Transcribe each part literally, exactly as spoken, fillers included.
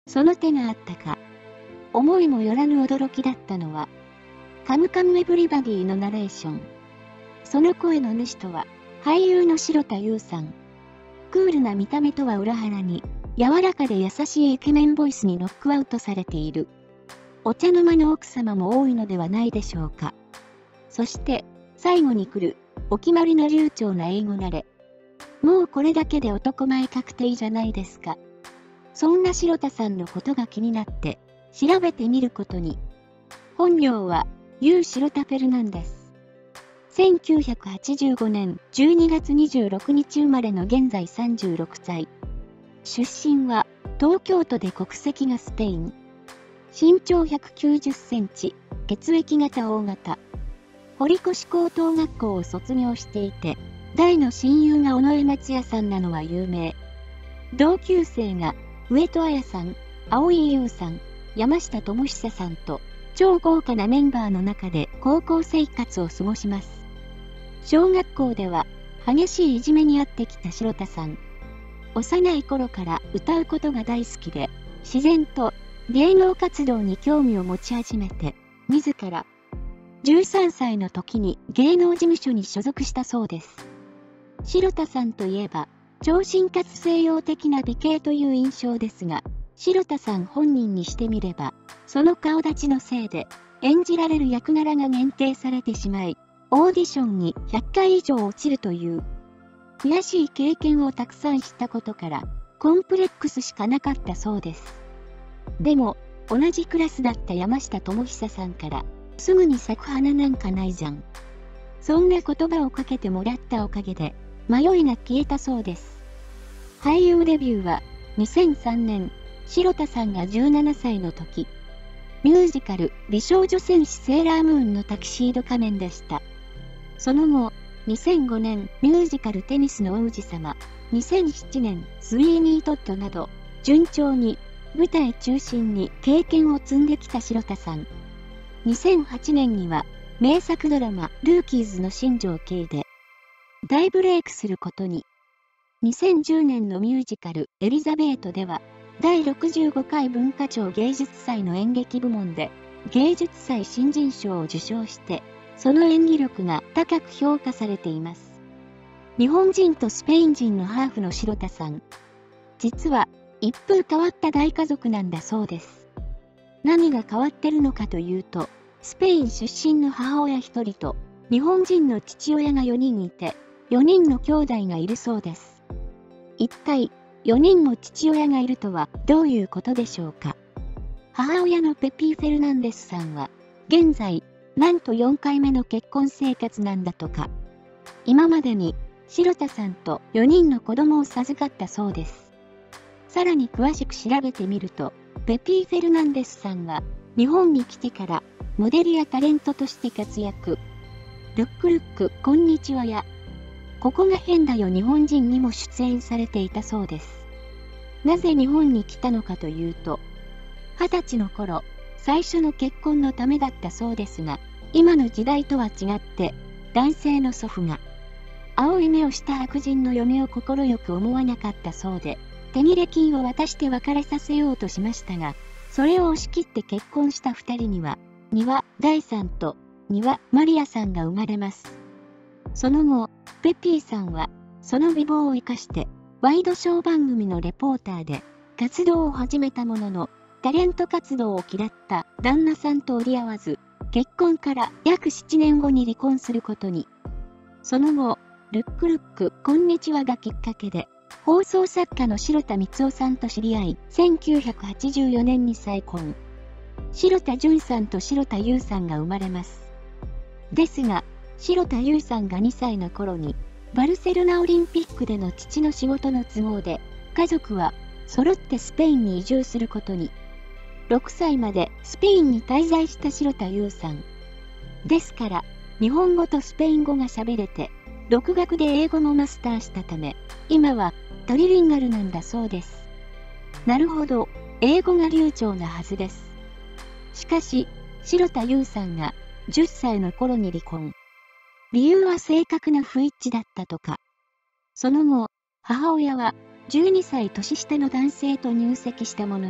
その手があったか。思いもよらぬ驚きだったのは、カムカムエヴリバディのナレーション。その声の主とは、俳優の城田優さん。クールな見た目とは裏腹に、柔らかで優しいイケメンボイスにノックアウトされている。お茶の間の奥様も多いのではないでしょうか。そして、最後に来る、お決まりの流暢な英語慣れ。もうこれだけで男前確定じゃないですか。そんな城田さんのことが気になって、調べてみることに。本名は、ユー・シロタ・フェルナンデス。せんきゅうひゃくはちじゅうごねんじゅうにがつにじゅうろくにち生まれの現在さんじゅうろくさい。出身は、東京都で国籍がスペイン。身長ひゃくきゅうじゅっセンチ、血液型 O 型。堀越高等学校を卒業していて、大の親友が尾上松也さんなのは有名。同級生が、上戸彩さん、蒼井優さん、山下智久さんと、超豪華なメンバーの中で高校生活を過ごします。小学校では、激しいいじめに遭ってきた城田さん。幼い頃から歌うことが大好きで、自然と芸能活動に興味を持ち始めて、自ら、じゅうさんさいの時に芸能事務所に所属したそうです。城田さんといえば、超進化西洋的な美形という印象ですが、城田さん本人にしてみれば、その顔立ちのせいで、演じられる役柄が限定されてしまい、オーディションにひゃっかい以上落ちるという、悔しい経験をたくさんしたことから、コンプレックスしかなかったそうです。でも、同じクラスだった山下智久さんから、すぐに咲く花なんかないじゃん。そんな言葉をかけてもらったおかげで、迷いが消えたそうです。俳優デビューは、にせんさんねん、城田さんがじゅうななさいの時、ミュージカル、美少女戦士セーラームーンのタキシード仮面でした。その後、にせんごねん、ミュージカルテニスの王子様、にせんななねん、スウィーニー・トッドなど、順調に、舞台中心に経験を積んできた城田さん。にせんはちねんには、名作ドラマ、ルーキーズの新庄圭で、大ブレイクすることに。にせんじゅうねんのミュージカル、エリザベートでは、だいろくじゅうごかい文化庁芸術祭の演劇部門で、芸術祭新人賞を受賞して、その演技力が高く評価されています。日本人とスペイン人のハーフの城田さん。実は、一風変わった大家族なんだそうです。何が変わってるのかというと、スペイン出身の母親ひとりと、日本人の父親がよにんいて、よにんの兄弟がいるそうです。一体、よにんも父親がいるとはどういうことでしょうか。母親のペピー・フェルナンデスさんは、現在、なんとよんかいめの結婚生活なんだとか。今までに、城田さんとよにんの子供を授かったそうです。さらに詳しく調べてみると、ペピー・フェルナンデスさんは、日本に来てから、モデルやタレントとして活躍。ルックルック、こんにちはや、ここが変だよ日本人にも出演されていたそうです。なぜ日本に来たのかというと、はたちの頃、最初の結婚のためだったそうですが、今の時代とは違って、男性の祖父が、青い目をした白人の嫁を快く思わなかったそうで、手切れ金を渡して別れさせようとしましたが、それを押し切って結婚した二人には、丹羽大さんと丹羽マリアさんが生まれます。その後、ペピーさんは、その美貌を生かして、ワイドショー番組のレポーターで、活動を始めたものの、タレント活動を嫌った旦那さんと折り合わず、結婚から約ななねんごに離婚することに。その後、ルックルック、こんにちはがきっかけで、放送作家の城田光夫さんと知り合い、せんきゅうひゃくはちじゅうよねんに再婚。城田純さんと城田優さんが生まれます。ですが、城田優さんがにさいの頃に、バルセロナオリンピックでの父の仕事の都合で、家族は揃ってスペインに移住することに。ろくさいまでスペインに滞在した城田優さん。ですから、日本語とスペイン語が喋れて、独学で英語もマスターしたため、今はトリリンガルなんだそうです。なるほど、英語が流暢なはずです。しかし、城田優さんがじゅっさいの頃に離婚。理由は正確な不一致だったとか。その後、母親はじゅうにさい年下の男性と入籍したものの、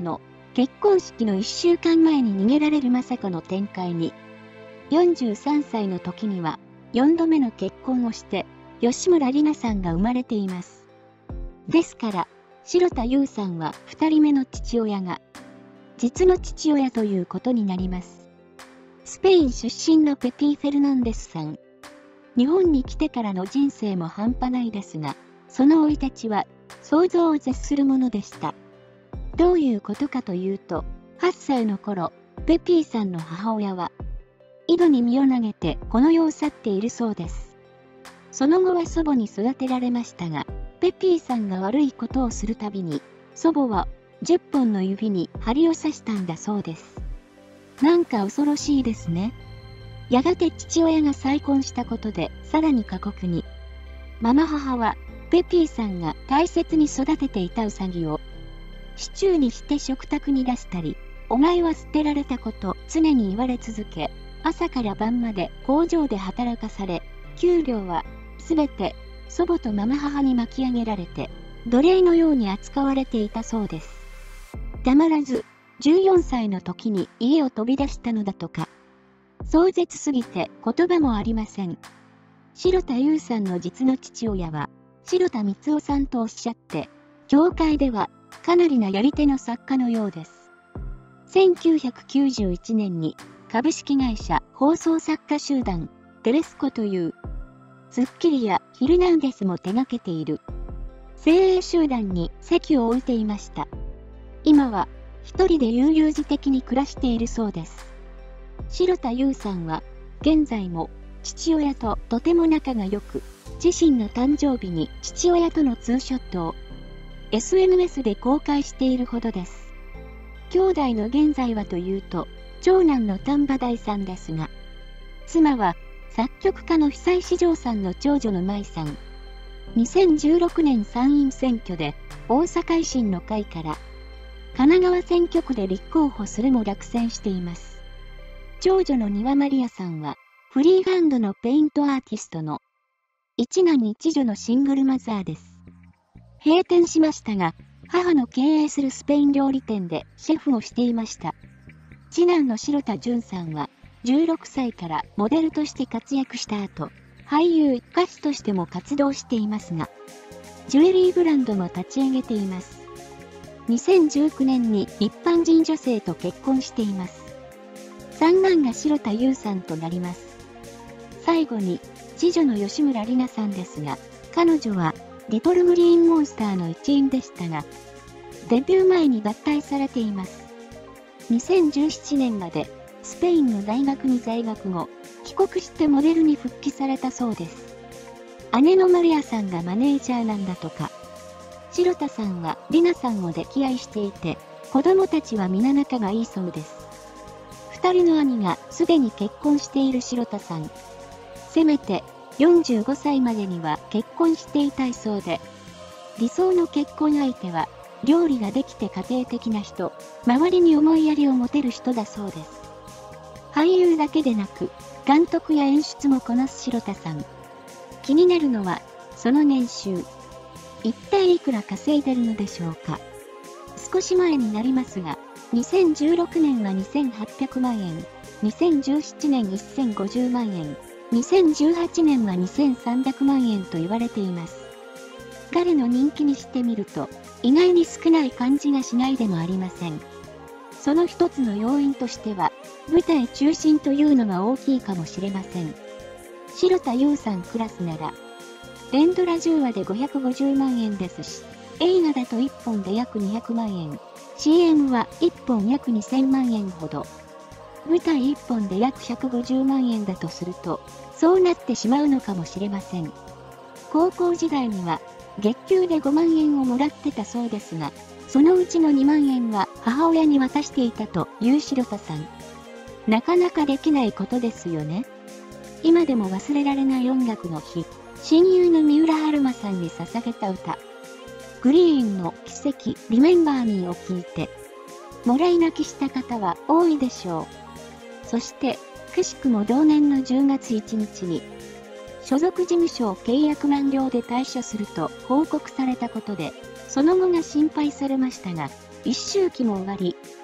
結婚式のいっしゅうかんまえに逃げられるまさかの展開に。よんじゅうさんさいの時にはよんどめの結婚をして吉村里奈さんが生まれています。ですから城田優さんはふたりめの父親が実の父親ということになります。スペイン出身のペピー・フェルナンデスさん。日本に来てからの人生も半端ないですが、その生い立ちは想像を絶するものでした。どういうことかというと、はっさいの頃、ペピーさんの母親は井戸に身を投げてこの世を去っているそうです。その後は祖母に育てられましたが、ペピーさんが悪いことをするたびに、祖母はじゅっぽんの指に針を刺したんだそうです。なんか恐ろしいですね。やがて父親が再婚したことでさらに過酷に。ママ母はペピーさんが大切に育てていたウサギをシチューにして食卓に出したり、お前は捨てられたこと常に言われ続け、朝から晩まで工場で働かされ、給料はすべて祖母とママ母に巻き上げられて奴隷のように扱われていたそうです。たまらずじゅうよんさいの時に家を飛び出したのだとか。壮絶すぎて言葉もありません。城田優さんの実の父親は城田光夫さんとおっしゃって、業界ではかなりなやり手の作家のようです。せんきゅうひゃくきゅうじゅういちねんに株式会社放送作家集団テレスコというスッキリやヒルナンデスも手掛けている精鋭集団に籍を置いていました。今は一人で悠々自適に暮らしているそうです。城田優さんは現在も父親ととても仲が良く、自身の誕生日に父親とのツーショットを エスエヌエス で公開しているほどです。兄弟の現在はというと、長男の丹波大さんですが、妻は作曲家の久石譲さんの長女の舞さん。にせんじゅうろくねん参院選挙で大阪維新の会から神奈川選挙区で立候補するも落選しています。長女の丹羽まりやさんは、フリーハンドのペイントアーティストの一男一女のシングルマザーです。閉店しましたが、母の経営するスペイン料理店でシェフをしていました。次男の城田純さんは、じゅうろくさいからモデルとして活躍した後、俳優、歌手としても活動していますが、ジュエリーブランドも立ち上げています。にせんじゅうきゅうねんに一般人女性と結婚しています。三男が城田優さんとなります。最後に、次女の吉村里奈さんですが、彼女は、リトルグリーンモンスターの一員でしたが、デビュー前に脱退されています。にせんじゅうななねんまで、スペインの大学に在学後、帰国してモデルに復帰されたそうです。姉のマリアさんがマネージャーなんだとか。城田さんは里奈さんを溺愛していて、子供たちは皆仲がいいそうです。二人の兄がすでに結婚している城田さん。せめてよんじゅうごさいまでには結婚していたいそうで、理想の結婚相手は料理ができて家庭的な人、周りに思いやりを持てる人だそうです。俳優だけでなく、監督や演出もこなす城田さん。気になるのは、その年収。一体いくら稼いでるのでしょうか。少し前になりますが、にせんじゅうろくねんはにせんはっぴゃくまんえん、にせんじゅうななねんせんごじゅうまんえん、にせんじゅうはちねんはにせんさんびゃくまんえんと言われています。彼の人気にしてみると、意外に少ない感じがしないでもありません。その一つの要因としては、舞台中心というのが大きいかもしれません。城田優さんクラスなら、連ドラじゅうわでごひゃくごじゅうまんえんですし、映画だといっぽんで約にひゃくまんえん、シーエム はいっぽん約にせんまんえんほど。舞台いっぽんで約ひゃくごじゅうまんえんだとすると、そうなってしまうのかもしれません。高校時代には、月給でごまんえんをもらってたそうですが、そのうちのにまんえんは母親に渡していたという城田さん。なかなかできないことですよね。今でも忘れられない音楽の日、親友の三浦春馬さんに捧げた歌。グリーンの奇跡、リメンバーミーを聴いて、もらい泣きした方は多いでしょう。そして、くしくも同年のじゅうがついちにちに、所属事務所を契約満了で退所すると報告されたことで、その後が心配されましたが、一周期も終わり、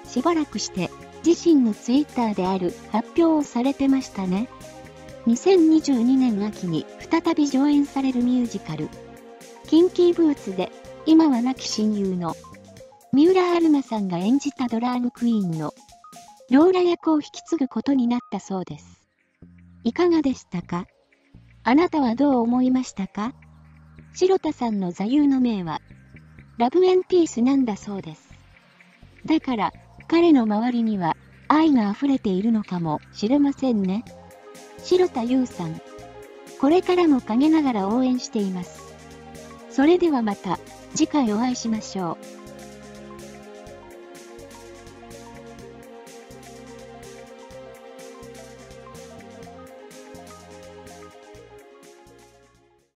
しばらくして自身のツイッターである発表をされてましたね。にせんにじゅうにねん秋に再び上演されるミュージカル、キンキーブーツで今は亡き親友の三浦春馬さんが演じたドラァグクイーンのローラ役を引き継ぐことになったそうです。いかがでしたか？あなたはどう思いましたか？城田さんの座右の銘はラブ&ピースなんだそうです。だから彼の周りには愛が溢れているのかもしれませんね。城田優さん、これからも陰ながら応援しています。それではまた次回お会いしましょう。